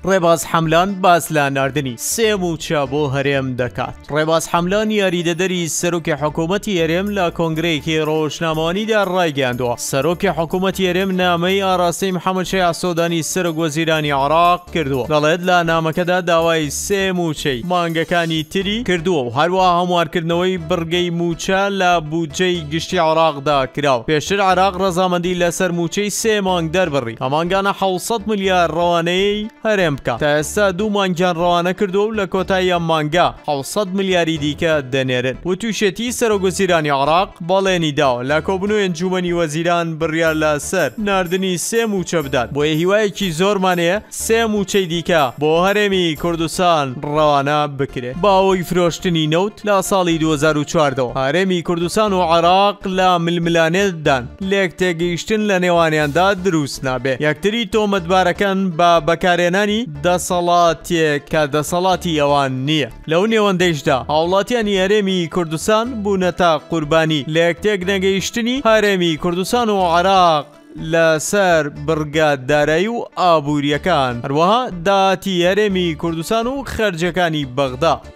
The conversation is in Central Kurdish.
ڕێباز حەملان باس لە ناردنی سێ موچە بۆ هەرێم دەکات. ڕێباز حەملان یاریدەدەری سەرۆکی حکوومەتی هەرێم لە کۆنگرەیەکی ڕۆژنامەوانیدا ڕایگەیاندووە. سەرۆکی حکوومەتی هەرێم نامەی ئاراستەی محەممەد شەیع سۆدانی سەرۆک وەزیرانی عێراق کردووە. دەڵێت لە نامەکەدا داوای سێ موچەی مانگەکانی تری کردووە و هەروەها هەموارکردنەوەی بڕگەی موچە لە بودجەی گشتی عێراقدا کراوە. پێشتر عێراق ڕەزامەندی لەسەر موچەی سێ مانگ دەربڕی. ئەمانگانە 700 ملیار ڕەوانەی هەرێم بکات. تا ئێستا 2 مانگیان ڕەوانە کردووە و لە کۆتایی ئەم مانگا 700 ملیاری دیکە دەنێرن. و تووشێتی سەرۆک وەزیرانی عێراق بەڵێنی داوە لە کۆبوونەوەی ئەنجومەنی وەزیران بڕیار لەسەر ناردنی سێ موچە بدات. بۆیە هیوایەکی زۆرمانەیە سێ موچەی دیکە بۆ هەرێمی کوردستان ڕەوانە بکرێت. باوەی فرۆشتنی نەوت لە ساڵی 2014 هەرێمی کوردستان و عێراق لە ململانێتدان لێک تێگەیشتن لە نێوانیاندا دروست نابێ. یەکتری تۆمەتبارەکەن بە بەکارهێنانی دەسەڵاتێک کە دەسەڵاتی ئەوان نییە. لەو نێوەندەیشدا هاوڵاتیانی هەرێمی کوردستان بوونەتە قوربانی لە یەکتێک نەگەیشتنی هەرێمی کوردستان و عێراق لەسەر بڕگاددارایی و ئابوووریەکان، هەروەها داهاتی هەرێمی کوردستان و خەرجەکانی بەغدا.